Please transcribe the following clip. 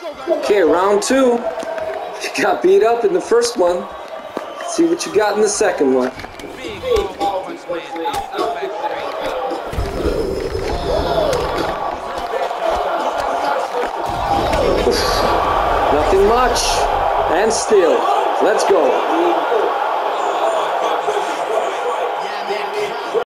Okay, round two. You got beat up in the first one. See what you got in the second one. Oof. Nothing much. And still. Let's go.